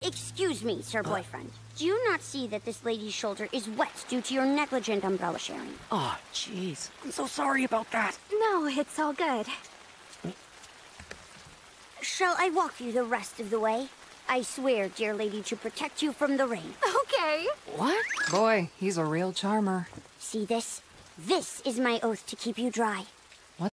Excuse me, sir boyfriend. Do you not see that this lady's shoulder is wet due to your negligent umbrella sharing? Oh, jeez. I'm so sorry about that. No, it's all good. Shall I walk you the rest of the way? I swear, dear lady, to protect you from the rain. Okay. What? Boy, he's a real charmer. See this? This is my oath to keep you dry.